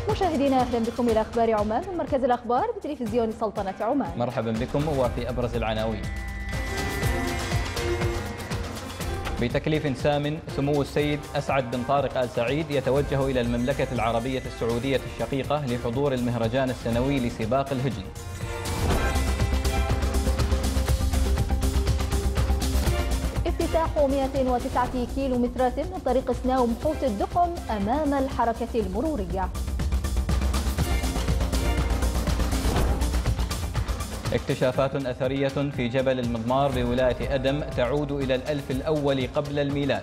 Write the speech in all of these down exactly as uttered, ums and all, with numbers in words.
مشاهدينا أهلا بكم إلى أخبار عمان من مركز الأخبار بتلفزيون سلطنة عمان. مرحبا بكم وفي أبرز العناوين. بتكليف سام سمو السيد أسعد بن طارق آل سعيد يتوجه إلى المملكة العربية السعودية الشقيقة لحضور المهرجان السنوي لسباق الهجن. افتتاح مئة وتسعة كيلومترات من طريق سناو محوت الدقم أمام الحركة المرورية. اكتشافات أثرية في جبل المضمار بولاية أدم تعود إلى الألف الأول قبل الميلاد.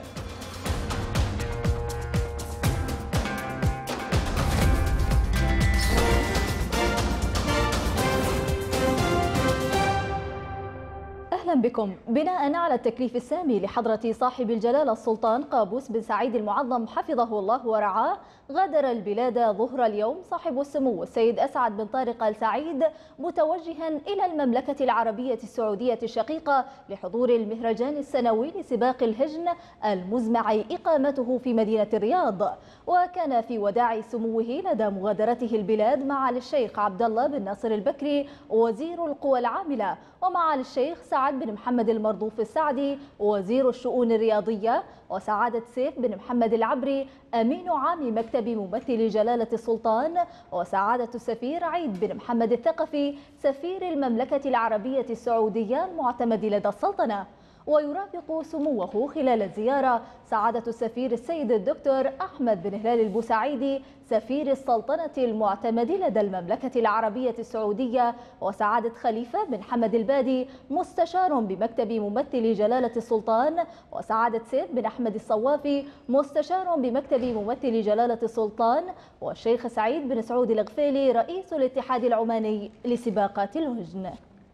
أهلا بكم. بناء على التكليف السامي لحضرة صاحب الجلالة السلطان قابوس بن سعيد المعظم حفظه الله ورعاه، غادر البلاد ظهر اليوم صاحب السمو السيد أسعد بن طارق آل سعيد متوجها إلى المملكة العربية السعودية الشقيقة لحضور المهرجان السنوي لسباق الهجن المزمع إقامته في مدينة الرياض. وكان في وداع سموه لدى مغادرته البلاد معالي الشيخ عبد الله بن ناصر البكري وزير القوى العاملة، ومعالي الشيخ سعد بن محمد المرضوف السعدي وزير الشؤون الرياضية، وسعادة سيف بن محمد العبري أمين عام مكتب ممثل جلالة السلطان، وسعادة السفير عيد بن محمد الثقفي سفير المملكة العربية السعودية المعتمد لدى السلطنة. ويرافق سموه خلال الزيارة سعادة السفير السيد الدكتور أحمد بن هلال البوسعيدي سفير السلطنة المعتمد لدى المملكة العربية السعودية، وسعادة خليفة بن حمد البادي مستشار بمكتب ممثل جلالة السلطان، وسعادة سيف بن أحمد الصوافي مستشار بمكتب ممثل جلالة السلطان، والشيخ سعيد بن سعود الغفيلي رئيس الاتحاد العماني لسباقات الهجن.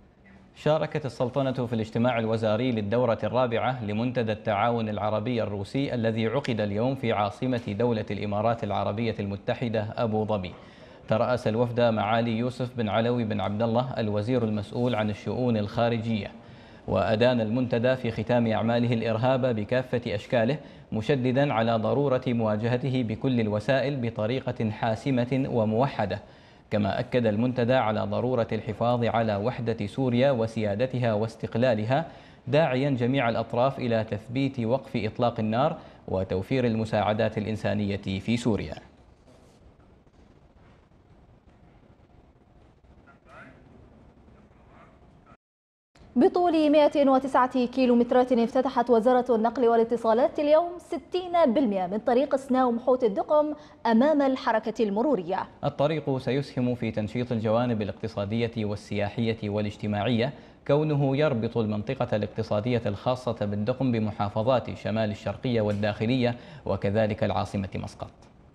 شاركت السلطنة في الاجتماع الوزاري للدورة الرابعة لمنتدى التعاون العربي الروسي الذي عقد اليوم في عاصمة دولة الإمارات العربية المتحدة أبو ظبي. ترأس الوفد معالي يوسف بن علوي بن عبد الله الوزير المسؤول عن الشؤون الخارجية. وأدان المنتدى في ختام أعماله الإرهاب بكافة أشكاله، مشددا على ضرورة مواجهته بكل الوسائل بطريقة حاسمة وموحدة. كما أكد المنتدى على ضرورة الحفاظ على وحدة سوريا وسيادتها واستقلالها، داعيا جميع الأطراف إلى تثبيت وقف إطلاق النار وتوفير المساعدات الإنسانية في سوريا. بطول مئة وتسعة كيلومترات افتتحت وزارة النقل والاتصالات اليوم ستين بالمئة من طريق سناو محوت الدقم أمام الحركة المرورية. الطريق سيسهم في تنشيط الجوانب الاقتصادية والسياحية والاجتماعية، كونه يربط المنطقة الاقتصادية الخاصة بالدقم بمحافظات شمال الشرقية والداخلية وكذلك العاصمة مسقط.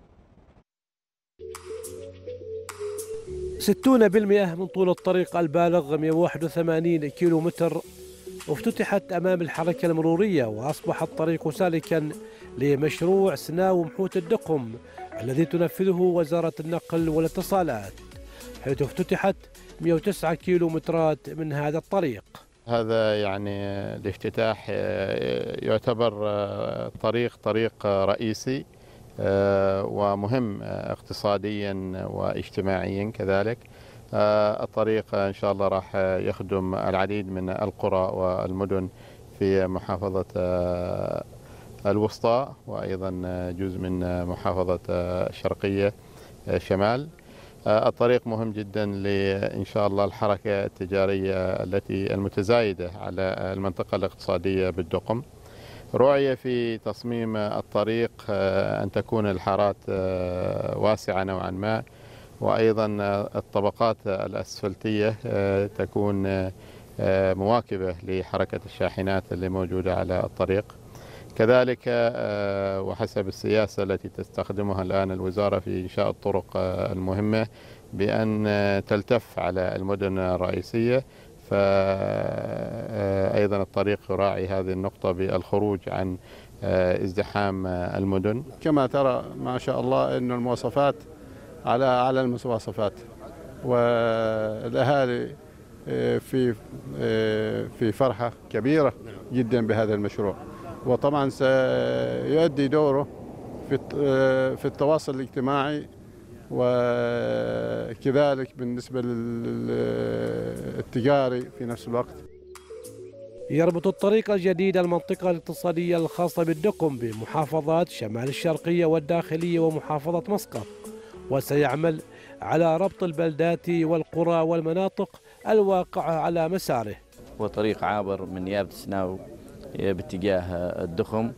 ستين بالمئة من طول الطريق البالغ مئة وواحد وثمانين كيلومتر افتتحت أمام الحركة المرورية، وأصبح الطريق سالكا لمشروع سناو محوت الدقم الذي تنفذه وزارة النقل والاتصالات، حيث افتتحت مئة وتسعة كيلومترات من هذا الطريق. هذا يعني الافتتاح يعتبر طريق طريق رئيسي ومهم اقتصاديا واجتماعيا كذلك. الطريق إن شاء الله راح يخدم العديد من القرى والمدن في محافظة الوسطى، وأيضا جزء من محافظة الشرقية شمال. الطريق مهم جدا لإن شاء الله الحركة التجارية التي المتزايدة على المنطقة الاقتصادية بالدقم. رؤية في تصميم الطريق أن تكون الحارات واسعة نوعا ما، وأيضا الطبقات الأسفلتية تكون مواكبة لحركة الشاحنات اللي موجودة على الطريق. كذلك وحسب السياسة التي تستخدمها الآن الوزارة في إنشاء الطرق المهمة بأن تلتف على المدن الرئيسية، فأيضا الطريق يراعي هذه النقطة بالخروج عن ازدحام المدن. كما ترى ما شاء الله أن المواصفات على أعلى المواصفات، والأهالي في في فرحة كبيرة جدا بهذا المشروع، وطبعا سيؤدي دوره في في التواصل الاجتماعي وكذلك بالنسبة للتجاري في نفس الوقت. يربط الطريق الجديد المنطقة الاقتصادية الخاصة بالدقم بمحافظات شمال الشرقية والداخلية ومحافظة مسقط، وسيعمل على ربط البلدات والقرى والمناطق الواقعة على مساره. وطريق عابر من نيابة سناو باتجاه الدخم،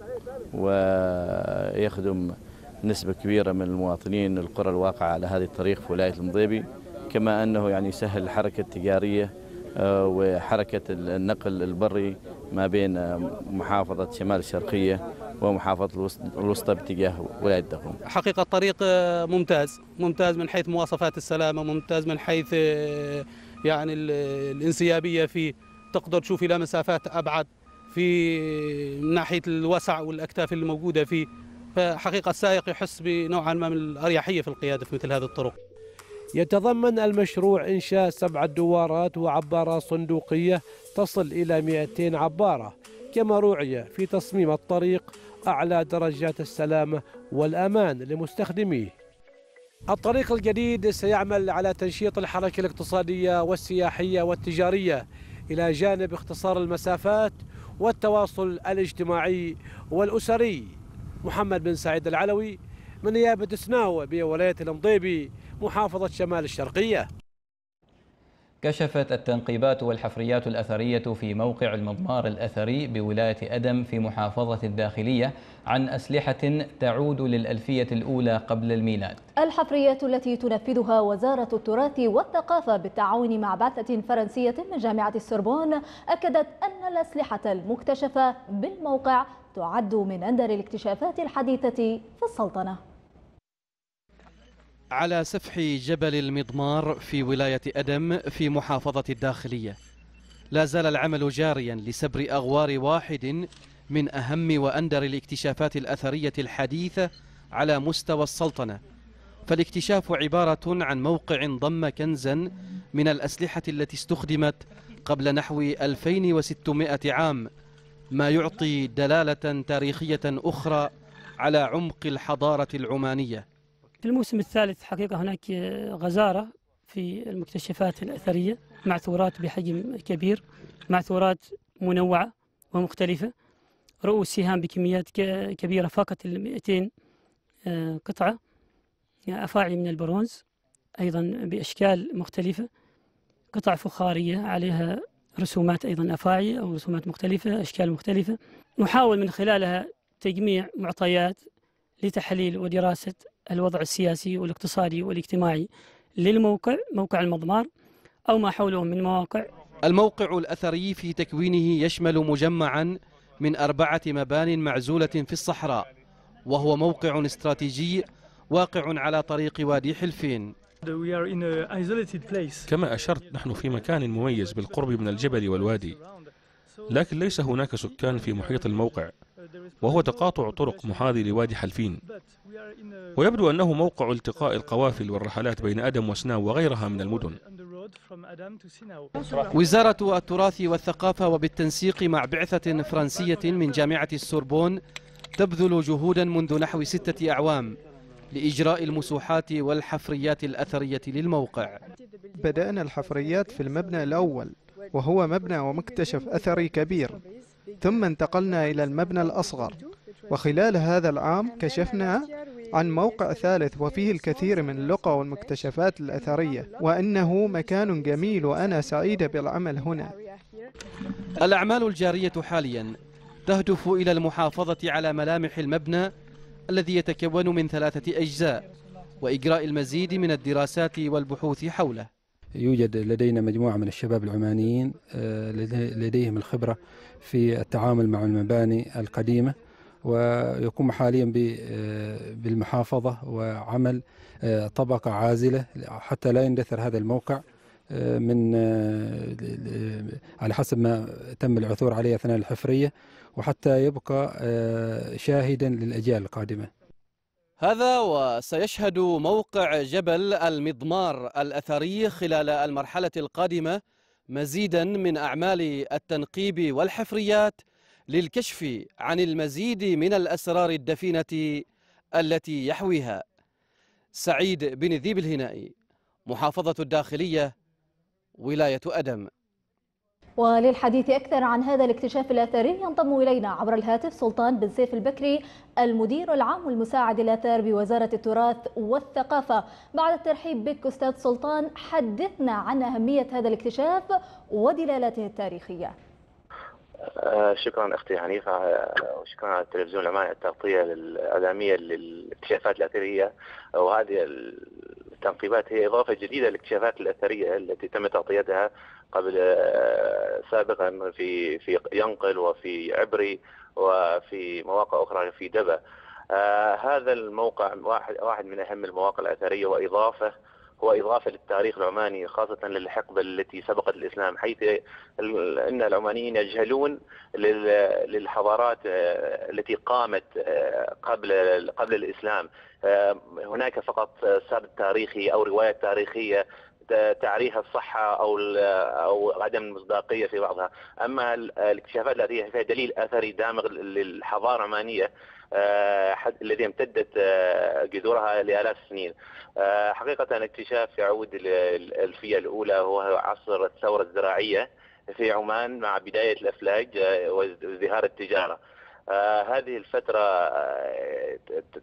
ويخدم نسبة كبيرة من المواطنين القرى الواقعة على هذه الطريق في ولاية المضيبي، كما أنه يعني يسهل الحركة التجارية وحركة النقل البري ما بين محافظة شمال الشرقية ومحافظة الوسطى باتجاه ولاية الدخم. حقيقة الطريق ممتاز ممتاز من حيث مواصفات السلامة، ممتاز من حيث يعني الانسيابية فيه، تقدر تشوف إلى مسافات أبعد في من ناحية الوسع والأكتاف اللي موجودة فيه، فحقيقة السائق يحس بنوعا ما من الأريحية في القيادة في مثل هذه الطرق. يتضمن المشروع إنشاء سبعة دوارات وعبارة صندوقية تصل إلى مئتين عبارة، كما روعي في تصميم الطريق أعلى درجات السلامة والأمان لمستخدميه. الطريق الجديد سيعمل على تنشيط الحركة الاقتصادية والسياحية والتجارية، إلى جانب اختصار المسافات والتواصل الاجتماعي والأسري. محمد بن سعيد العلوي من نيابة سناو بولاية المضيبي محافظة شمال الشرقية. كشفت التنقيبات والحفريات الأثرية في موقع المضمار الأثري بولاية أدم في محافظة الداخلية عن أسلحة تعود للألفية الأولى قبل الميلاد. الحفريات التي تنفذها وزارة التراث والثقافة بالتعاون مع بعثة فرنسية من جامعة السوربون أكدت أن الأسلحة المكتشفة بالموقع تعد من أندر الاكتشافات الحديثة في السلطنة. على سفح جبل المضمار في ولاية أدم في محافظة الداخلية، لا زال العمل جاريا لسبر أغوار واحد من أهم وأندر الاكتشافات الأثرية الحديثة على مستوى السلطنة. فالاكتشاف عبارة عن موقع ضم كنزا من الأسلحة التي استخدمت قبل نحو ألفين وستمائة عام، ما يعطي دلالة تاريخية أخرى على عمق الحضارة العمانية. في الموسم الثالث حقيقة هناك غزارة في المكتشفات الأثرية، معثورات بحجم كبير، معثورات منوعة ومختلفة، رؤوس سهام بكميات كبيرة فاقت المئتين قطعة، أفاعي من البرونز أيضا بأشكال مختلفة، قطع فخارية عليها رسومات أيضا أفاعي أو رسومات مختلفة، أشكال مختلفة، نحاول من خلالها تجميع معطيات لتحليل ودراسة الوضع السياسي والاقتصادي والاجتماعي للموقع، موقع المضمار أو ما حوله من مواقع. الموقع الأثري في تكوينه يشمل مجمعا من أربعة مبان معزولة في الصحراء، وهو موقع استراتيجي واقع على طريق وادي حلفين. كما أشرت، نحن في مكان مميز بالقرب من الجبل والوادي، لكن ليس هناك سكان في محيط الموقع، وهو تقاطع طرق محاذي لوادي حلفين، ويبدو أنه موقع التقاء القوافل والرحلات بين أدم وسناو وغيرها من المدن. وزارة التراث والثقافة وبالتنسيق مع بعثة فرنسية من جامعة السوربون تبذل جهودا منذ نحو ستة أعوام لإجراء المسوحات والحفريات الأثرية للموقع. بدأنا الحفريات في المبنى الأول، وهو مبنى ومكتشف أثري كبير، ثم انتقلنا إلى المبنى الأصغر، وخلال هذا العام كشفنا عن موقع ثالث وفيه الكثير من اللقى والمكتشفات الأثرية، وإنه مكان جميل وأنا سعيدة بالعمل هنا. الأعمال الجارية حاليا تهدف إلى المحافظة على ملامح المبنى الذي يتكون من ثلاثة أجزاء، وإجراء المزيد من الدراسات والبحوث حوله. يوجد لدينا مجموعة من الشباب العمانيين لديهم الخبرة في التعامل مع المباني القديمة، ويقوم حاليا بالمحافظة وعمل طبقة عازلة حتى لا يندثر هذا الموقع من على حسب ما تم العثور عليه أثناء الحفرية، وحتى يبقى شاهدا للأجيال القادمة. هذا وسيشهد موقع جبل المضمار الأثري خلال المرحلة القادمة مزيدا من أعمال التنقيب والحفريات للكشف عن المزيد من الأسرار الدفينة التي يحويها. سعيد بن ذيب الهنائي، محافظة الداخلية، ولاية أدم. وللحديث أكثر عن هذا الاكتشاف الأثري ينضم إلينا عبر الهاتف سلطان بن سيف البكري، المدير العام والمساعد الآثار بوزارة التراث والثقافة. بعد الترحيب بك أستاذ سلطان، حدثنا عن أهمية هذا الاكتشاف ودلالته التاريخية. شكرا أختي حنيفة، وشكرا على التلفزيون العماني التغطية الإعلامية للاكتشافات الأثرية. وهذه التنقيبات هي إضافة جديدة للاكتشافات الأثرية التي تم تغطيتها قبل سابقا في في ينقل وفي عبري وفي مواقع أخرى في دبا. آه هذا الموقع واحد واحد من أهم المواقع الأثرية، وإضافة هو إضافة للتاريخ العماني، خاصة للحقبة التي سبقت الإسلام، حيث أن العمانيين يجهلون للحضارات التي قامت قبل قبل الإسلام. هناك فقط سرد تاريخي أو رواية تاريخية تعريها الصحة أو أو عدم المصداقية في بعضها. أما الاكتشافات التي فيها دليل أثري دامغ للحضارة العمانية الذي امتدت جذورها لآلاف السنين. حقيقة الاكتشاف يعود للألفية الأولى، هو عصر الثورة الزراعية في عمان مع بداية الأفلاج وازدهار التجارة. آه هذه الفترة آه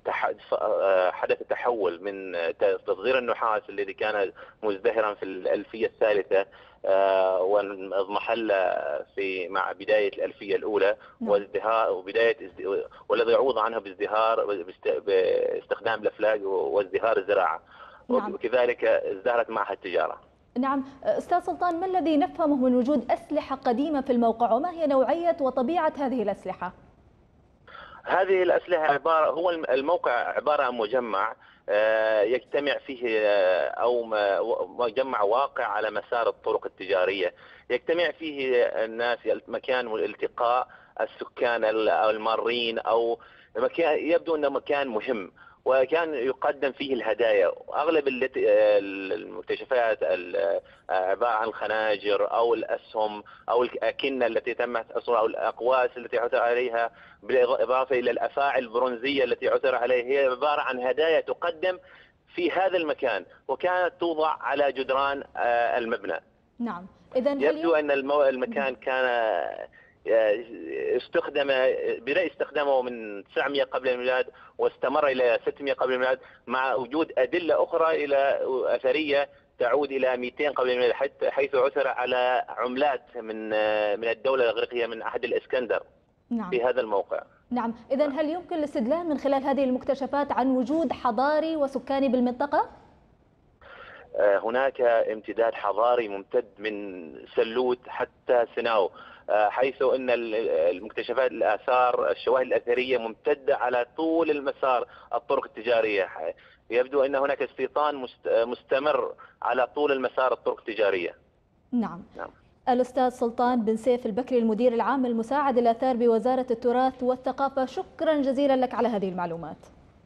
حدث تحول من تصغير النحاس الذي كان مزدهرا في الألفية الثالثة آه واضمحل في مع بداية الألفية الأولى وازدهار وبداية والذي يعوض عنها بازدهار باستخدام الأفلاج وازدهار الزراعة. نعم. وكذلك ازدهرت معها التجارة. نعم أستاذ سلطان، ما الذي نفهمه من وجود أسلحة قديمة في الموقع، وما هي نوعية وطبيعة هذه الأسلحة؟ هذه الأسلحة عبارة هو الموقع عبارة عن مجمع يجتمع فيه أو مجمع واقع على مسار الطرق التجارية، يجتمع فيه الناس، مكان الالتقاء السكان المارين، أو مكان يبدو أنه مكان مهم، وكان يقدم فيه الهدايا. أغلب المكتشفات عبارة عن الخناجر أو الأسهم أو الأكنة التي تم حصرها أو الأقواس التي عثر عليها، بالإضافة إلى الأفاعي البرونزية التي عثر عليها، هي عبارة عن هدايا تقدم في هذا المكان، وكانت توضع على جدران المبنى. نعم. إذن يبدو أن المكان كان استخدم بدأ استخدامه من تسعمئة قبل الميلاد واستمر إلى ستمئة قبل الميلاد، مع وجود أدلة أخرى إلى أثرية تعود إلى مئتين قبل الميلاد، حيث عثر على عملات من من الدولة الإغريقية من عهد الإسكندر. نعم. في هذا الموقع. نعم. إذن هل يمكن الاستدلال من خلال هذه المكتشفات عن وجود حضاري وسكاني بالمنطقة؟ هناك امتداد حضاري ممتد من سلوت حتى سيناو، حيث أن المكتشفات الآثار الشواهد الأثرية ممتدة على طول المسار الطرق التجارية. يبدو أن هناك استيطان مستمر على طول المسار الطرق التجارية. نعم. نعم. الأستاذ سلطان بن سيف البكري، المدير العام المساعد الآثار بوزارة التراث والثقافة، شكرا جزيلا لك على هذه المعلومات.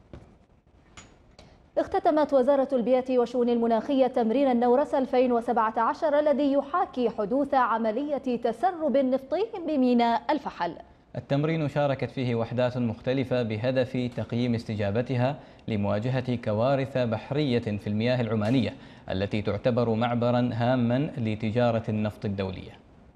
اختتمت وزارة البيئة والشؤون المناخية تمرين النورس ألفين وسبعة عشر الذي يحاكي حدوث عملية تسرب نفطي بميناء الفحل. التمرين شاركت فيه وحدات مختلفة بهدف تقييم استجابتها لمواجهة كوارث بحرية في المياه العمانية التي تعتبر معبرا هاما لتجارة النفط الدولية.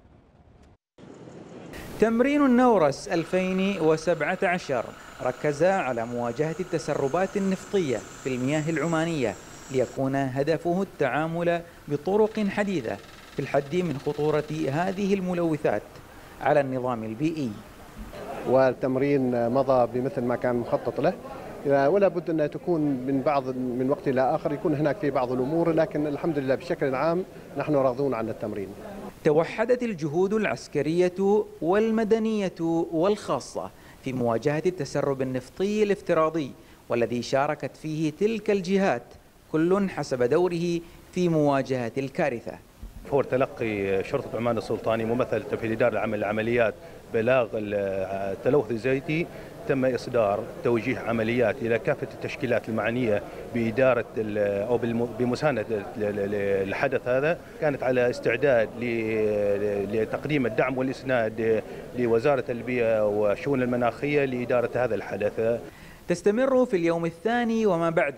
تمرين النورس ألفين وسبعة عشر ركز على مواجهة التسربات النفطية في المياه العمانية، ليكون هدفه التعامل بطرق حديثة في الحد من خطورة هذه الملوثات على النظام البيئي. والتمرين مضى بمثل ما كان مخطط له، ولا بد أن تكون من بعض من وقت إلى آخر يكون هناك في بعض الأمور، لكن الحمد لله بشكل عام نحن راضون عن التمرين. توحدت الجهود العسكرية والمدنية والخاصة في مواجهة التسرب النفطي الافتراضي، والذي شاركت فيه تلك الجهات كل حسب دوره في مواجهة الكارثة. فور تلقي شرطة عمان السلطاني ممثل في الإدارة العامة للعمليات بلاغ التلوث الزيتي، تم إصدار توجيه عمليات إلى كافة التشكيلات المعنية بإدارة أو بمساندة الحدث هذا. كانت على استعداد لتقديم الدعم والإسناد لوزارة البيئة والشؤون المناخية لإدارة هذا الحدث. تستمر في اليوم الثاني وما بعده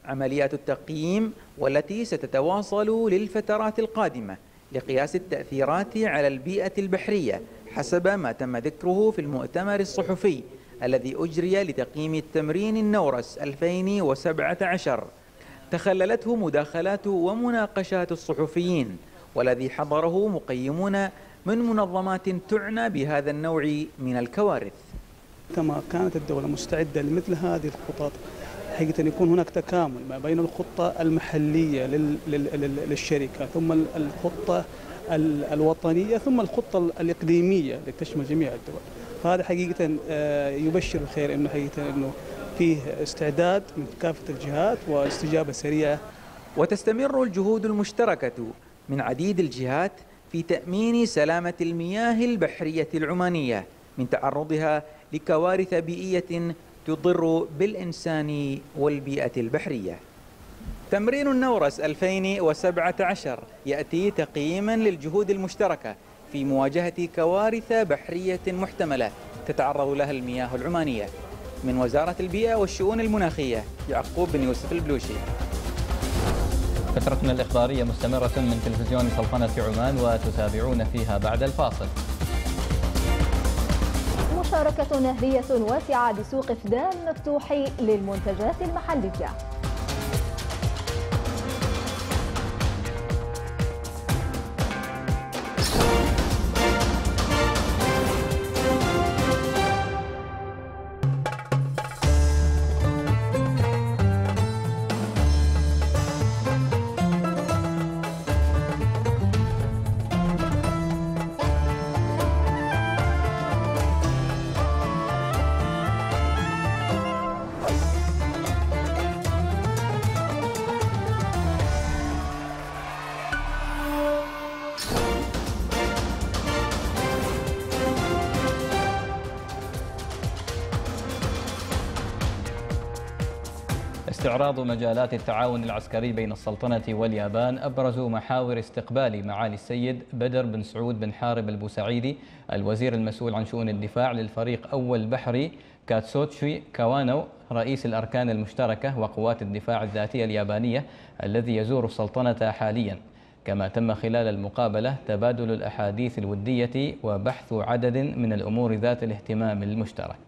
عمليات التقييم والتي ستتواصل للفترات القادمة لقياس التأثيرات على البيئة البحرية حسب ما تم ذكره في المؤتمر الصحفي الذي أجري لتقييم التمرين النورس ألفين وسبعة عشر، تخللته مداخلات ومناقشات الصحفيين، والذي حضره مقيمون من منظمات تعنى بهذا النوع من الكوارث. كما كانت الدولة مستعدة لمثل هذه الخطط، حقيقة أن يكون هناك تكامل ما بين الخطة المحلية للشركة ثم الخطة الوطنية ثم الخطة الإقليمية لتشمل جميع الدول. فهذا حقيقة يبشر الخير أنه حقيقة أنه فيه استعداد من كافة الجهات واستجابة سريعة. وتستمر الجهود المشتركة من عديد الجهات في تأمين سلامة المياه البحرية العمانية من تعرضها لكوارث بيئية تضر بالإنسان والبيئة البحرية. تمرين النورس ألفين وسبعة عشر يأتي تقييما للجهود المشتركة في مواجهة كوارث بحرية محتملة تتعرض لها المياه العمانية. من وزارة البيئة والشؤون المناخية، يعقوب بن يوسف البلوشي. فترتنا الإخبارية مستمرة من تلفزيون سلطنة عمان وتتابعون فيها بعد الفاصل. مشاركة نهرية واسعة بسوق فدان مفتوح للمنتجات المحلية. استعراض مجالات التعاون العسكري بين السلطنة واليابان أبرز محاور استقبال معالي السيد بدر بن سعود بن حارب البوسعيدي الوزير المسؤول عن شؤون الدفاع للفريق أول بحري كاتسوتشي كوانو رئيس الأركان المشتركة وقوات الدفاع الذاتية اليابانية الذي يزور السلطنة حاليا. كما تم خلال المقابلة تبادل الأحاديث الودية وبحث عدد من الأمور ذات الاهتمام المشترك.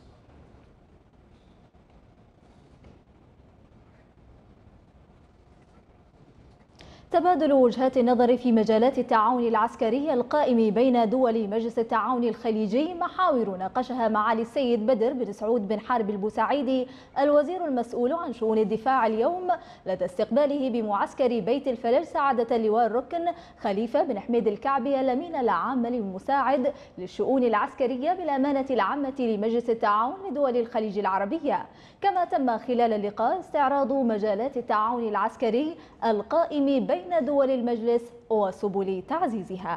تبادل وجهات النظر في مجالات التعاون العسكري القائم بين دول مجلس التعاون الخليجي محاور ناقشها معالي السيد بدر بن سعود بن حارب البوسعيدي الوزير المسؤول عن شؤون الدفاع اليوم لدى استقباله بمعسكر بيت الفلل سعادة اللواء الركن خليفة بن حميد الكعبي الأمين العام المساعد للشؤون العسكرية بالأمانة العامة لمجلس التعاون لدول الخليج العربية. كما تم خلال اللقاء استعراض مجالات التعاون العسكري القائم بين بين دول المجلس وسبل تعزيزها.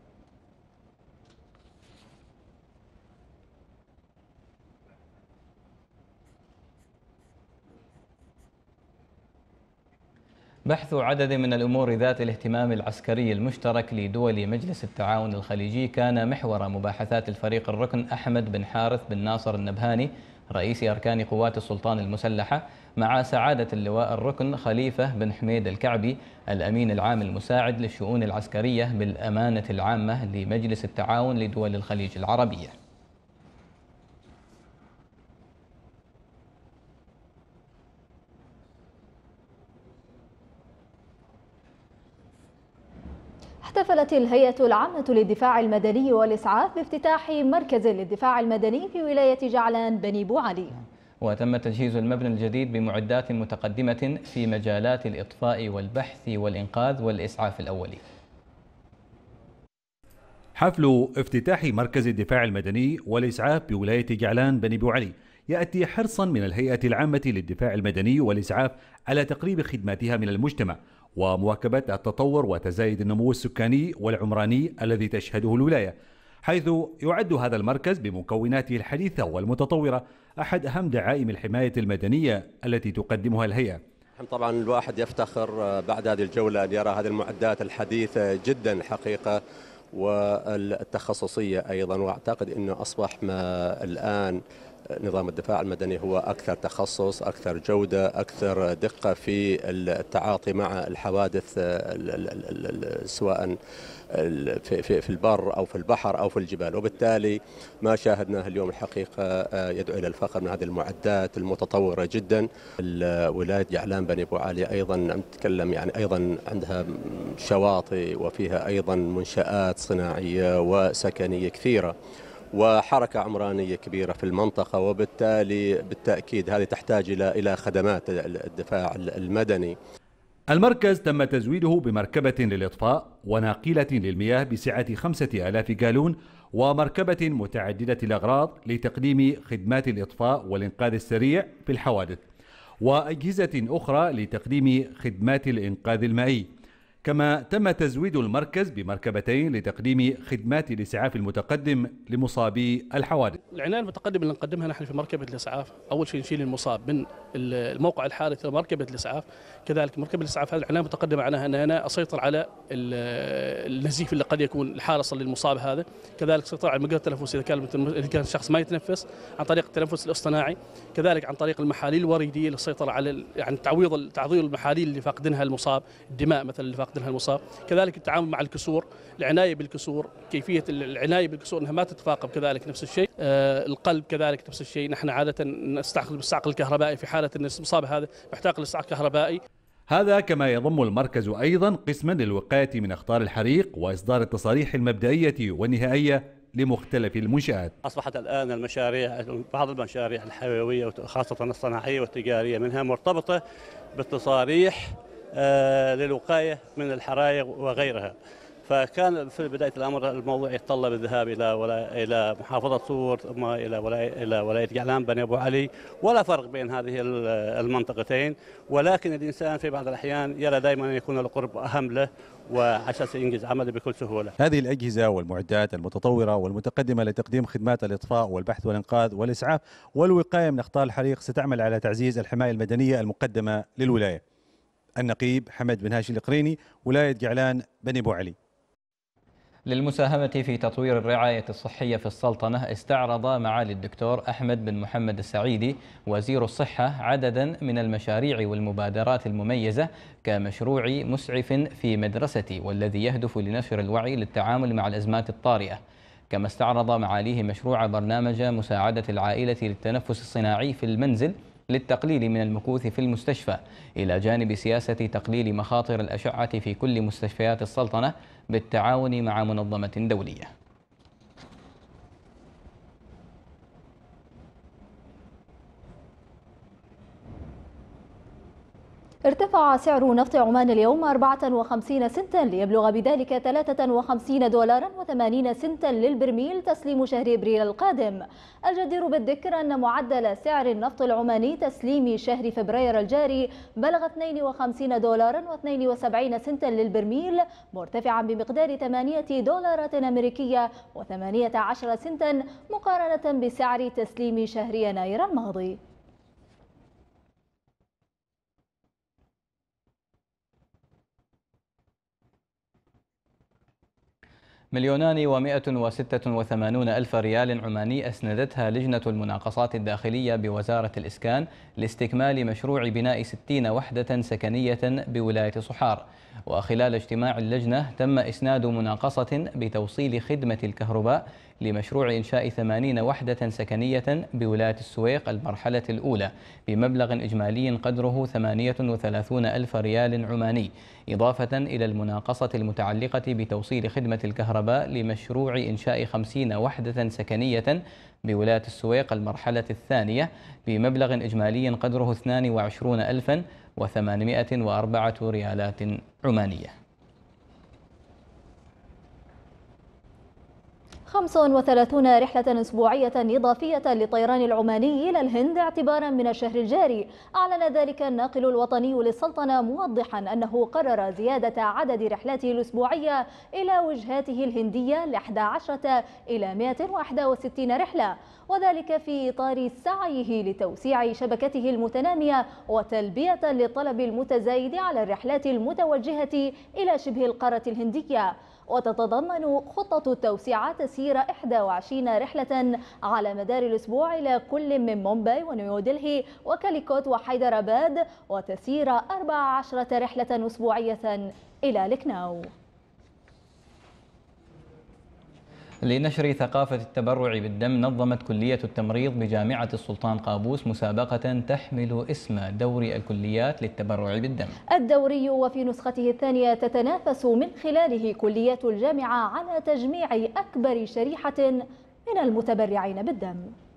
بحث عدد من الأمور ذات الاهتمام العسكري المشترك لدول مجلس التعاون الخليجي كان محور مباحثات الفريق الركن أحمد بن حارث بن ناصر النبهاني رئيس أركان قوات السلطان المسلحة مع سعادة اللواء الركن خليفة بن حميد الكعبي الأمين العام المساعد للشؤون العسكرية بالأمانة العامة لمجلس التعاون لدول الخليج العربية. احتفلت الهيئة العامة للدفاع المدني والإسعاف بافتتاح مركز للدفاع المدني في ولاية جعلان بني بو علي. وتم تجهيز المبنى الجديد بمعدات متقدمة في مجالات الإطفاء والبحث والإنقاذ والإسعاف الأولي. حفل افتتاح مركز الدفاع المدني والإسعاف بولاية جعلان بني بو علي يأتي حرصا من الهيئة العامة للدفاع المدني والإسعاف على تقريب خدماتها من المجتمع ومواكبة التطور وتزايد النمو السكاني والعمراني الذي تشهده الولاية، حيث يعد هذا المركز بمكوناته الحديثة والمتطورة أحد أهم دعائم الحماية المدنية التي تقدمها الهيئة. طبعا الواحد يفتخر بعد هذه الجولة أن يرى هذه المعدات الحديثة جدا الحقيقة والتخصصية أيضا، وأعتقد أنه أصبح ما الآن نظام الدفاع المدني هو أكثر تخصص، أكثر جودة، أكثر دقة في التعاطي مع الحوادث سواء في البر أو في البحر أو في الجبال. وبالتالي ما شاهدناه اليوم الحقيقة يدعو إلى الفخر من هذه المعدات المتطورة جدا. ولاية جعلان بني أبو علي أيضا نتكلم يعني أيضا عندها شواطئ وفيها أيضا منشآت صناعية وسكنية كثيرة وحركة عمرانية كبيرة في المنطقة، وبالتالي بالتأكيد هذه تحتاج إلى إلى خدمات الدفاع المدني. المركز تم تزويده بمركبة للإطفاء وناقلة للمياه بسعة خمسة آلاف جالون ومركبة متعددة الأغراض لتقديم خدمات الإطفاء والإنقاذ السريع في الحوادث، وأجهزة أخرى لتقديم خدمات الإنقاذ المائي. كما تم تزويد المركز بمركبتين لتقديم خدمات الإسعاف المتقدم لمصابي الحوادث. العناية المتقدمة اللي نقدمها نحن في مركبة الإسعاف، أول شيء نشيل المصاب من الموقع الحادث إلى مركبة الإسعاف. كذلك مركبة الإسعاف هذه العناية المتقدمة معناها أن أنا أسيطر على النزيف اللي قد يكون الحارس للمصاب هذا، كذلك سيطر على المجال التنفسي إذا كان إذا كان الشخص ما يتنفس عن طريق التنفس الاصطناعي، كذلك عن طريق المحاليل الوريدية للسيطرة على يعني تعويض تعويض المحاليل اللي فاقدنها المصاب، الدماء مثلا اللي فاقدنها المصاب، كذلك التعامل مع الكسور، العناية بالكسور، كيفية العناية بالكسور انها ما تتفاقم، كذلك نفس الشيء. آه القلب كذلك نفس الشيء، نحن عادة نستعقل بالصعق الكهربائي في حالة ان المصاب هذا محتاج للصعق الكهربائي. هذا كما يضم المركز أيضا قسما للوقاية من أخطار الحريق وإصدار التصاريح المبدئية والنهائية لمختلف المنشآت. أصبحت الآن المشاريع بعض المشاريع الحيوية وخاصة الصناعية والتجارية منها مرتبطة بالتصاريح آه للوقاية من الحرائق وغيرها. فكان في بداية الأمر الموضوع يتطلب الذهاب إلى ولا إلى محافظة صور ثم إلى ولاية إلى ولاية جعلان بني أبو علي، ولا فرق بين هذه المنطقتين، ولكن الإنسان في بعض الأحيان يرى دائما أن يكون القرب أهم له وعشان ينجز عمله بكل سهولة. هذه الأجهزة والمعدات المتطورة والمتقدمة لتقديم خدمات الإطفاء والبحث والإنقاذ والإسعاف والوقاية من أخطار الحريق ستعمل على تعزيز الحماية المدنية المقدمة للولاية. النقيب حمد بن هاشم القريني، ولاية جعلان بني أبو علي. للمساهمة في تطوير الرعاية الصحية في السلطنة، استعرض معالي الدكتور أحمد بن محمد السعيدي وزير الصحة عددا من المشاريع والمبادرات المميزة كمشروع مسعف في مدرستي، والذي يهدف لنشر الوعي للتعامل مع الأزمات الطارئة. كما استعرض معاليه مشروع برنامج مساعدة العائلة للتنفس الصناعي في المنزل للتقليل من المكوث في المستشفى، إلى جانب سياسة تقليل مخاطر الأشعة في كل مستشفيات السلطنة بالتعاون مع منظمة دولية. ارتفع سعر نفط عمان اليوم أربعة وخمسين سنتا ليبلغ بذلك ثلاثة وخمسين دولارا وثمانين سنتا للبرميل تسليم شهر ابريل القادم. الجدير بالذكر أن معدل سعر النفط العماني تسليم شهر فبراير الجاري بلغ اثنين وخمسين دولارا واثنين وسبعين سنتا للبرميل، مرتفعا بمقدار ثمانية دولارات أمريكية وثمانية عشر سنتا مقارنة بسعر تسليم شهر يناير الماضي. مليونان ومائة وستة وثمانون ألف ريال عماني أسندتها لجنة المناقصات الداخلية بوزارة الإسكان لاستكمال مشروع بناء ستين وحدة سكنية بولاية صحار. وخلال اجتماع اللجنة تم إسناد مناقصة بتوصيل خدمة الكهرباء لمشروع إنشاء ثمانين وحدة سكنية بولاية السويق المرحلة الأولى بمبلغ إجمالي قدره ثمانية وثلاثين ألف ريال عماني، إضافة إلى المناقصة المتعلقة بتوصيل خدمة الكهرباء لمشروع إنشاء خمسين وحدة سكنية بولاية السويق المرحلة الثانية بمبلغ إجمالي قدره اثنين وعشرين ألفا وثمانمائة وأربعة ريالات عمانية. خمس وثلاثين رحلة أسبوعية إضافية للطيران العماني إلى الهند اعتبارا من الشهر الجاري. أعلن ذلك الناقل الوطني للسلطنة موضحا أنه قرر زيادة عدد رحلاته الأسبوعية إلى وجهاته الهندية لإحدى عشرة إلى مائة وواحد وستين رحلة، وذلك في إطار سعيه لتوسيع شبكته المتنامية وتلبية للطلب المتزايد على الرحلات المتوجهة إلى شبه القارة الهندية. وتتضمن خطة التوسعة تسيير إحدى وعشرين رحلة على مدار الأسبوع إلى كل من مومباي ونيودلهي وكاليكوت وحيدراباد، وتسيير أربع عشرة رحلة أسبوعية إلى لكناو. لنشر ثقافة التبرع بالدم نظمت كلية التمريض بجامعة السلطان قابوس مسابقة تحمل اسم دوري الكليات للتبرع بالدم. الدوري وفي نسخته الثانية تتنافس من خلاله كليات الجامعة على تجميع أكبر شريحة من المتبرعين بالدم.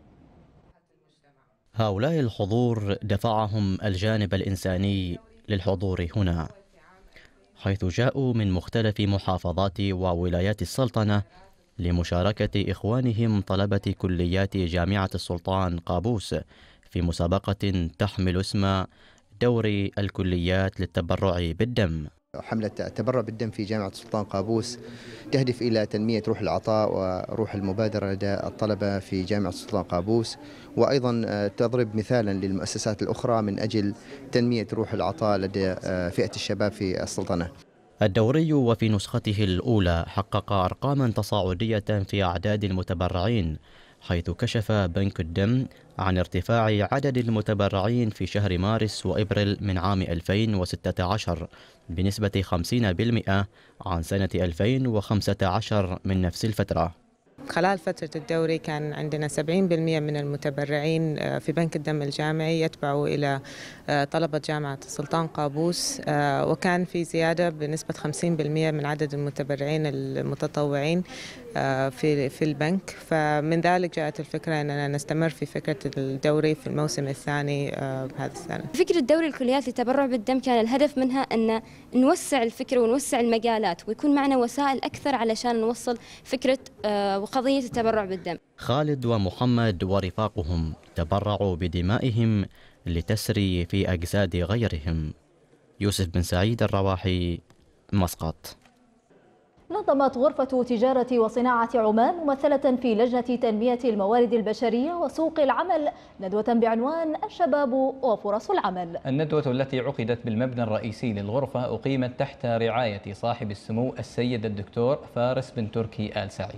هؤلاء الحضور دفعهم الجانب الإنساني للحضور هنا، حيث جاءوا من مختلف محافظات وولايات السلطنة لمشاركة إخوانهم طلبة كليات جامعة السلطان قابوس في مسابقة تحمل اسم دوري الكليات للتبرع بالدم. حملة التبرع بالدم في جامعة السلطان قابوس تهدف إلى تنمية روح العطاء وروح المبادرة لدى الطلبة في جامعة السلطان قابوس، وأيضا تضرب مثالا للمؤسسات الأخرى من أجل تنمية روح العطاء لدى فئة الشباب في السلطنة. الدوري وفي نسخته الأولى حقق أرقاما تصاعدية في أعداد المتبرعين، حيث كشف بنك الدم عن ارتفاع عدد المتبرعين في شهر مارس وإبريل من عام ألفين وستة عشر بنسبة خمسين بالمئة عن سنة ألفين وخمسة عشر من نفس الفترة. خلال فترة الدوري كان عندنا سبعين بالمئة من المتبرعين في بنك الدم الجامعي يتبعوا إلى طلبة جامعة السلطان قابوس، وكان في زيادة بنسبة خمسين بالمئة من عدد المتبرعين المتطوعين في في البنك. فمن ذلك جاءت الفكرة أننا نستمر في فكرة الدوري في الموسم الثاني هذه السنة. فكرة دوري الكليات للتبرع بالدم كان الهدف منها أن نوسع الفكرة ونوسع المجالات ويكون معنا وسائل أكثر علشان نوصل فكرة وقضية التبرع بالدم. خالد ومحمد ورفاقهم تبرعوا بدمائهم لتسري في أجساد غيرهم. يوسف بن سعيد الرواحي، مسقط. نظمت غرفة تجارة وصناعة عمان ممثلة في لجنة تنمية الموارد البشرية وسوق العمل ندوة بعنوان الشباب وفرص العمل. الندوة التي عقدت بالمبنى الرئيسي للغرفة أقيمت تحت رعاية صاحب السمو السيد الدكتور فارس بن تركي آل سعيد.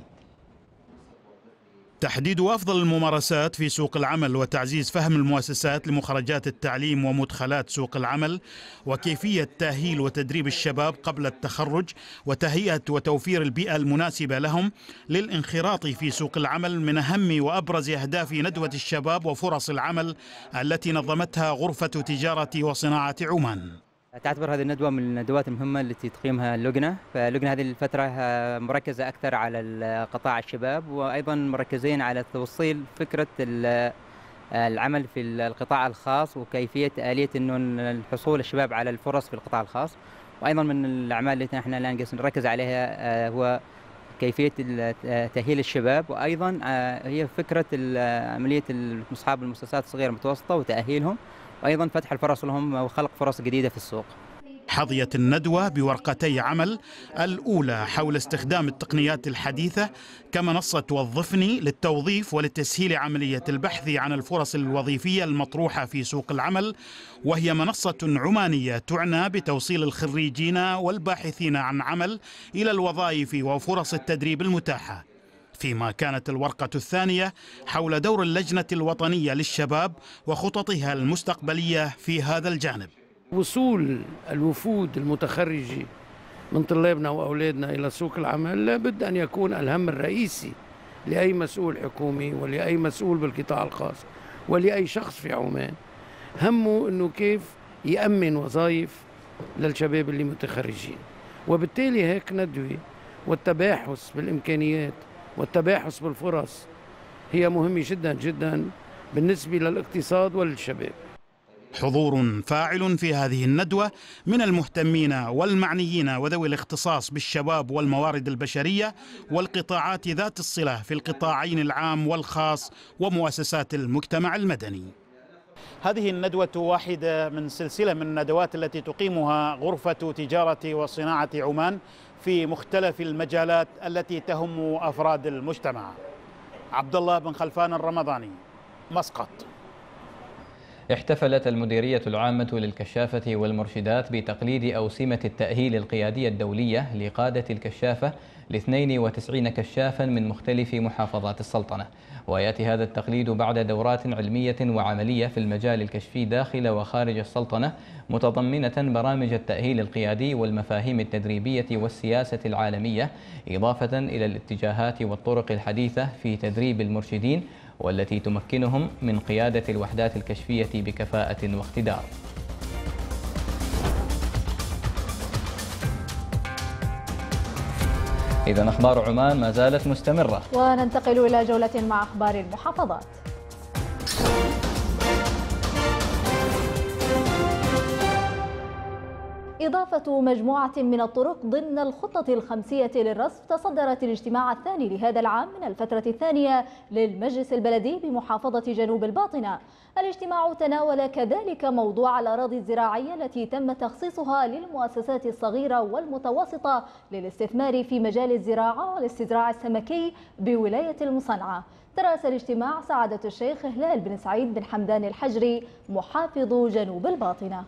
تحديد أفضل الممارسات في سوق العمل وتعزيز فهم المؤسسات لمخرجات التعليم ومدخلات سوق العمل وكيفية تأهيل وتدريب الشباب قبل التخرج وتهيئة وتوفير البيئة المناسبة لهم للانخراط في سوق العمل من أهم وأبرز أهداف ندوة الشباب وفرص العمل التي نظمتها غرفة تجارة وصناعة عمان. تعتبر هذه الندوة من الندوات المهمة التي تقيمها اللجنة، فاللجنة هذه الفترة مركزة أكثر على قطاع الشباب وأيضا مركزين على توصيل فكرة العمل في القطاع الخاص وكيفية آلية أنه الحصول الشباب على الفرص في القطاع الخاص. وأيضا من الأعمال التي نحن الآن نركز عليها هو كيفية تأهيل الشباب، وأيضا هي فكرة عملية أصحاب المؤسسات الصغيرة المتوسطة وتأهيلهم، وأيضا فتح الفرص لهم وخلق فرص جديدة في السوق. حظيت الندوة بورقتي عمل، الأولى حول استخدام التقنيات الحديثة كمنصة وظفني للتوظيف ولتسهيل عملية البحث عن الفرص الوظيفية المطروحة في سوق العمل، وهي منصة عمانية تعنى بتوصيل الخريجين والباحثين عن عمل إلى الوظائف وفرص التدريب المتاحة. فيما كانت الورقة الثانية حول دور اللجنة الوطنية للشباب وخططها المستقبلية في هذا الجانب. وصول الوفود المتخرجة من طلابنا وأولادنا إلى سوق العمل لابد أن يكون الهم الرئيسي لأي مسؤول حكومي ولأي مسؤول بالقطاع الخاص ولأي شخص في عمان. همه أنه كيف يأمن وظائف للشباب اللي متخرجين، وبالتالي هيك ندوة والتباحث بالإمكانيات والتباحث بالفرص هي مهمة جدا جدا بالنسبة للاقتصاد وللشباب. حضور فاعل في هذه الندوة من المهتمين والمعنيين وذوي الاختصاص بالشباب والموارد البشرية والقطاعات ذات الصلة في القطاعين العام والخاص ومؤسسات المجتمع المدني. هذه الندوة واحدة من سلسلة من الندوات التي تقيمها غرفة تجارة وصناعة عمان في مختلف المجالات التي تهم أفراد المجتمع. عبد الله بن خلفان الرمضاني، مسقط. احتفلت المديرية العامة للكشافة والمرشدات بتقليد أوسمة التأهيل القيادية الدولية لقادة الكشافة لاثنين وتسعين كشافا من مختلف محافظات السلطنة. ويأتي هذا التقليد بعد دورات علمية وعملية في المجال الكشفي داخل وخارج السلطنة، متضمنة برامج التأهيل القيادي والمفاهيم التدريبية والسياسة العالمية، إضافة إلى الاتجاهات والطرق الحديثة في تدريب المرشدين والتي تمكنهم من قيادة الوحدات الكشفية بكفاءة واقتدار. إذن أخبار عمان ما زالت مستمرة، وننتقل إلى جولة مع أخبار المحافظات. إضافة مجموعة من الطرق ضمن الخطة الخمسية للرصف تصدرت الاجتماع الثاني لهذا العام من الفترة الثانية للمجلس البلدي بمحافظة جنوب الباطنة. الاجتماع تناول كذلك موضوع الأراضي الزراعية التي تم تخصيصها للمؤسسات الصغيرة والمتوسطة للاستثمار في مجال الزراعة والاستزراع السمكي بولاية المصنعة. ترأس الاجتماع سعادة الشيخ هلال بن سعيد بن حمدان الحجري محافظ جنوب الباطنة.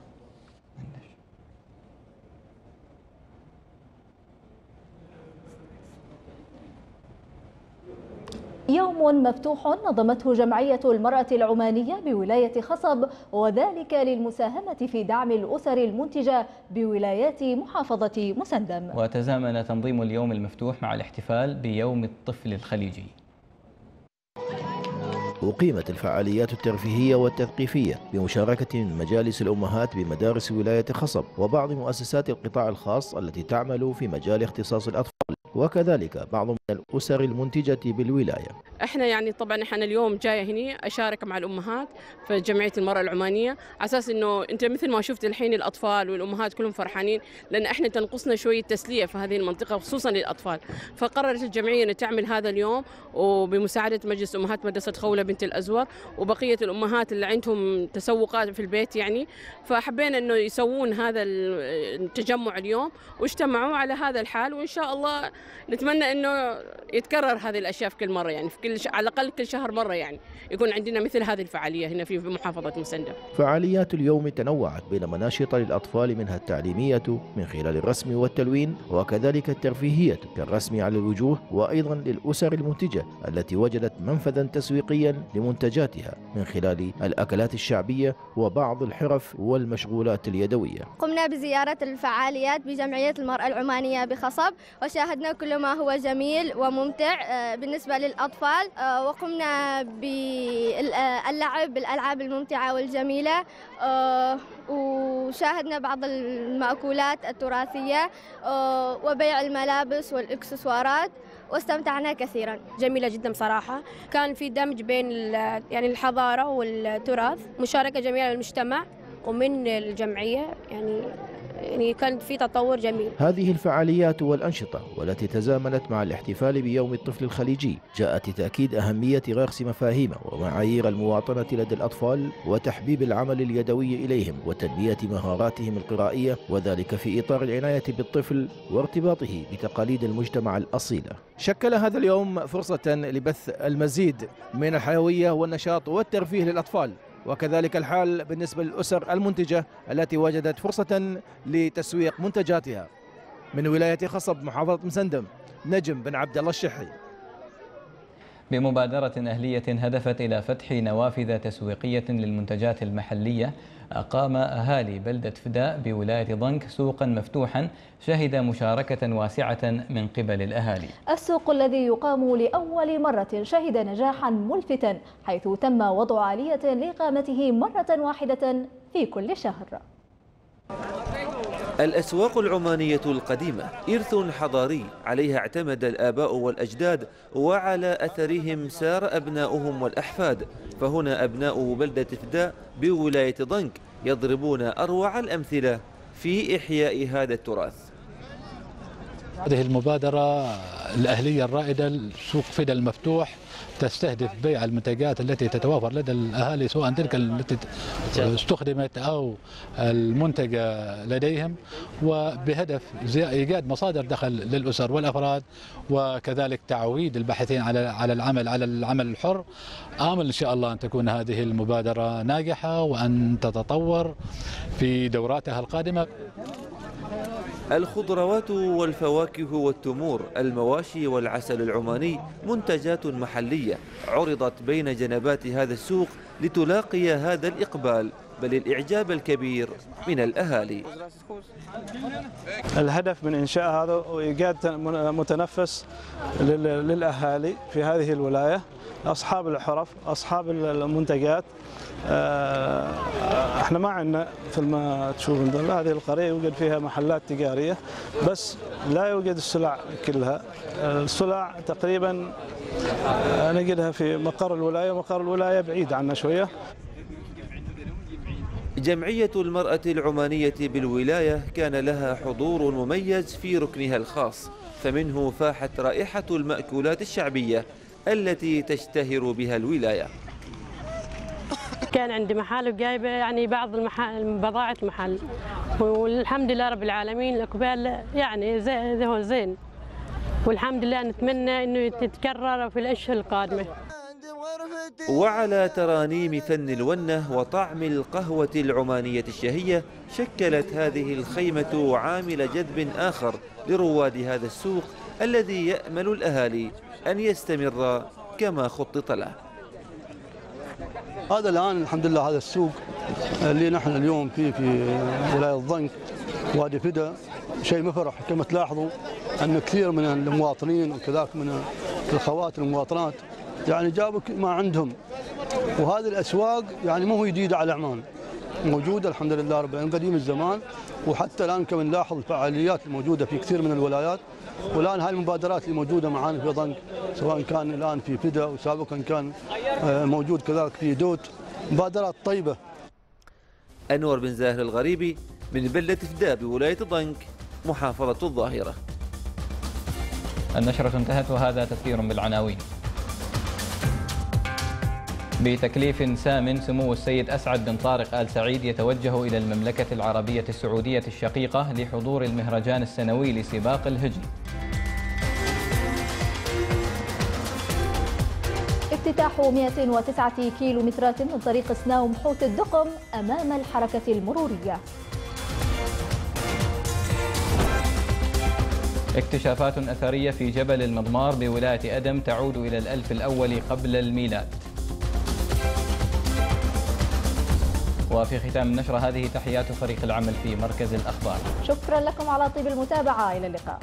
يوم مفتوح نظمته جمعية المرأة العمانية بولاية خصب، وذلك للمساهمة في دعم الأسر المنتجة بولايات محافظة مسندم. وتزامن تنظيم اليوم المفتوح مع الاحتفال بيوم الطفل الخليجي. أقيمت الفعاليات الترفيهية والتثقيفية بمشاركة مجالس الأمهات بمدارس ولاية خصب وبعض مؤسسات القطاع الخاص التي تعمل في مجال اختصاص الأطفال، وكذلك بعض من الأسر المنتجة بالولاية. احنا يعني طبعا احنا اليوم جايه هنا اشارك مع الامهات في جمعيه المراه العمانيه، على اساس انه انت مثل ما شفت الحين الاطفال والامهات كلهم فرحانين، لان احنا تنقصنا شويه تسليه في هذه المنطقه خصوصا للاطفال. فقررت الجمعيه ان تعمل هذا اليوم وبمساعده مجلس امهات مدرسه خوله بنت الازور وبقيه الامهات اللي عندهم تسوقات في البيت يعني، فحبينا انه يسوون هذا التجمع اليوم واجتمعوا على هذا الحال، وان شاء الله نتمنى انه يتكرر هذه الاشياء في كل مره يعني، في كل ش... على الاقل كل شهر مره يعني يكون عندنا مثل هذه الفعاليه هنا في محافظه مسندم. فعاليات اليوم تنوعت بين مناشط للاطفال منها التعليميه من خلال الرسم والتلوين، وكذلك الترفيهيه كالرسم على الوجوه، وايضا للاسر المنتجه التي وجدت منفذا تسويقيا لمنتجاتها من خلال الاكلات الشعبيه وبعض الحرف والمشغولات اليدويه. قمنا بزياره الفعاليات بجمعيه المراه العمانيه بخصب، وشاهدنا كل ما هو جميل وممتع بالنسبه للأطفال، وقمنا باللعب بالألعاب الممتعة والجميلة، وشاهدنا بعض المأكولات التراثية وبيع الملابس والإكسسوارات، واستمتعنا كثيرا. جميلة جدا بصراحة، كان في دمج بين يعني الحضارة والتراث، مشاركة جميلة للمجتمع ومن الجمعية، يعني يعني كان في تطور جميل. هذه الفعاليات والأنشطة والتي تزامنت مع الاحتفال بيوم الطفل الخليجي جاءت لتأكيد أهمية غرس مفاهيم ومعايير المواطنة لدى الأطفال وتحبيب العمل اليدوي إليهم وتنمية مهاراتهم القرائية، وذلك في إطار العناية بالطفل وارتباطه بتقاليد المجتمع الأصيلة. شكل هذا اليوم فرصة لبث المزيد من الحيوية والنشاط والترفيه للأطفال، وكذلك الحال بالنسبة للأسر المنتجة التي وجدت فرصة لتسويق منتجاتها. من ولاية خصب محافظة مسندم، نجم بن عبد الله الشحي. بمبادرة أهلية هدفت إلى فتح نوافذ تسويقية للمنتجات المحلية، أقام أهالي بلدة فداء بولاية ضنك سوقا مفتوحا شهد مشاركة واسعة من قبل الأهالي. السوق الذي يقام لأول مرة شهد نجاحا ملفتا، حيث تم وضع آلية لإقامته مرة واحدة في كل شهر. الأسواق العمانية القديمة إرث حضاري عليها اعتمد الآباء والأجداد، وعلى أثرهم سار أبناؤهم والأحفاد، فهنا أبناء بلدة فداء بولاية ضنك يضربون أروع الأمثلة في إحياء هذا التراث. هذه المبادرة الأهلية الرائدة سوق فدا المفتوح تستهدف بيع المنتجات التي تتوافر لدى الأهالي، سواء تلك التي استخدمت أو المنتجة لديهم، وبهدف إيجاد مصادر دخل للأسر والأفراد، وكذلك تعويد الباحثين على على العمل على العمل الحر. آمل إن شاء الله أن تكون هذه المبادرة ناجحة وأن تتطور في دوراتها القادمة. الخضروات والفواكه والتمور، المواشي والعسل العماني منتجات محلية عرضت بين جنبات هذا السوق لتلاقي هذا الإقبال بل الإعجاب الكبير من الأهالي. الهدف من إنشاء هذا وإيجاد متنفس للأهالي في هذه الولاية، أصحاب الحرف، أصحاب المنتجات. احنا ما عندنا مثل ما تشوفون هذه القرية يوجد فيها محلات تجارية بس لا يوجد السلع كلها. السلع تقريبا نجدها في مقر الولاية، ومقر الولاية بعيد عنا شوية. جمعية المرأة العمانية بالولاية كان لها حضور مميز في ركنها الخاص، فمنه فاحت رائحة المأكولات الشعبية التي تشتهر بها الولاية. كان عندي محل وجايبه يعني بعض المحل بضاعة محل، والحمد لله رب العالمين الإقبال يعني زي زين، والحمد لله نتمنى إنه تتكرر في الأشهر القادمة. وعلى ترانيم فن الونة وطعم القهوة العمانية الشهية شكلت هذه الخيمة عامل جذب آخر لرواد هذا السوق الذي يأمل الأهالي أن يستمر كما خطط له. هذا الآن الحمد لله هذا السوق اللي نحن اليوم فيه في ولاية ضنك وادي فدا شيء مفرح. كما تلاحظوا أن كثير من المواطنين وكذلك من الأخوات المواطنات يعني جابوا ما عندهم، وهذه الأسواق يعني مو هي جديدة على عمان، موجودة الحمد لله رب العالمين قديم الزمان، وحتى الآن كما نلاحظ الفعاليات الموجودة في كثير من الولايات. والآن هاي المبادرات اللي موجودة معانا في ضنك سواء كان الآن في فدا وسابقا كان موجود كذلك في دوت، مبادرات طيبة. أنور بن زاهر الغريبي من بلدة فدا بولاية ضنك محافظة الظاهرة. النشرة انتهت وهذا تذكير بالعناوين. بتكليف سام سمو السيد أسعد بن طارق آل سعيد يتوجه إلى المملكة العربية السعودية الشقيقة لحضور المهرجان السنوي لسباق الهجن. افتتاح مئة وتسعة كيلومترات من طريق سناوم حوت الدقم أمام الحركة المرورية. اكتشافات أثرية في جبل المضمار بولاية أدم تعود إلى الألف الأول قبل الميلاد. وفي ختام النشرة هذه تحيات فريق العمل في مركز الأخبار. شكرا لكم على طيب المتابعة، إلى اللقاء.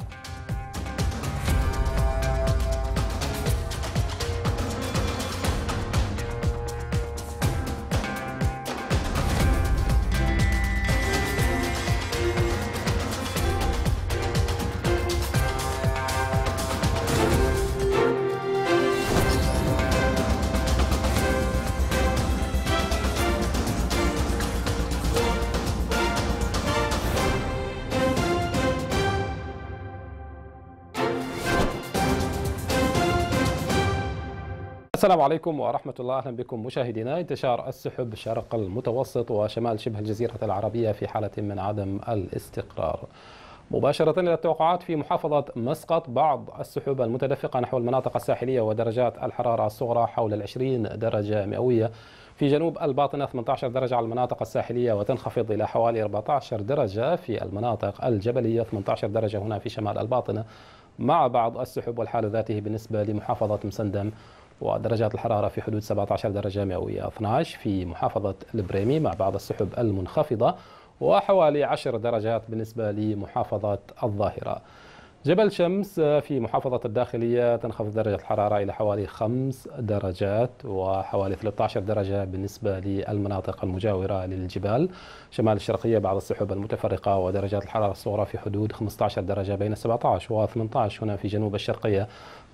السلام عليكم ورحمة الله، أهلا بكم مشاهدينا. انتشار السحب شرق المتوسط وشمال شبه الجزيرة العربية في حالة من عدم الاستقرار. مباشرة إلى التوقعات في محافظة مسقط، بعض السحب المتدفقة نحو المناطق الساحلية ودرجات الحرارة الصغرى حول العشرين درجة مئوية. في جنوب الباطنة ثمانية عشر درجة على المناطق الساحلية وتنخفض إلى حوالي أربعة عشر درجة في المناطق الجبلية، ثمانية عشر درجة هنا في شمال الباطنة مع بعض السحب والحال ذاته بالنسبة لمحافظة مسندم، ودرجات الحرارة في حدود سبعة عشر درجة مئوية. اثني عشر في محافظة البريمي مع بعض السحب المنخفضة، وحوالي عشر درجات بالنسبة لمحافظة الظاهرة. جبل شمس في محافظة الداخلية تنخفض درجة الحرارة إلى حوالي خمس درجات وحوالي ثلاثة عشر درجة بالنسبة للمناطق المجاورة للجبال. شمال الشرقية بعض السحب المتفرقة ودرجات الحرارة الصغرى في حدود خمسة عشر درجة بين سبعة عشر و ثمانية عشر. هنا في جنوب الشرقية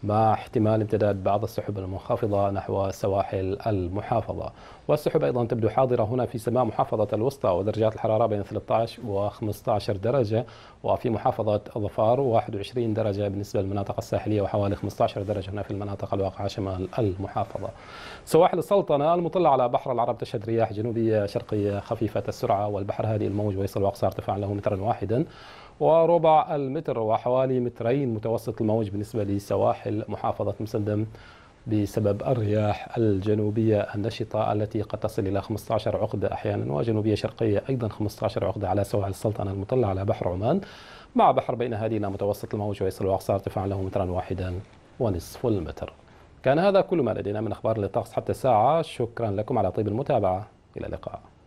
مع احتمال امتداد بعض السحب المنخفضة نحو سواحل المحافظة. والسحب أيضا تبدو حاضرة هنا في سماء محافظة الوسطى، ودرجات الحرارة بين ثلاثة عشر و خمسة عشر درجة، وفي محافظة ظفار واحد وعشرين درجة بالنسبة للمناطق الساحلية، وحوالي خمسة عشر درجة هنا في المناطق الواقعة شمال المحافظة. سواحل السلطنة المطلة على بحر العرب تشهد رياح جنوبية شرقية خفيفة السرعة، والبحر هادئ الموج ويصل أقصى ارتفاع له مترا واحدا وربع المتر، وحوالي مترين متوسط الموج بالنسبة لسواحل محافظة مسندم بسبب الرياح الجنوبية النشطة التي قد تصل إلى خمسة عشر عقدة أحيانا، وجنوبية شرقية أيضا خمسة عشر عقدة على سواحل السلطنة المطلة على بحر عمان، مع بحر بين هادئ إلى متوسط الموج ويصل أقصى ارتفاع له مترا واحدا ونصف المتر. كان هذا كل ما لدينا من أخبار للطقس حتى الساعة. شكرا لكم على طيب المتابعة، إلى اللقاء.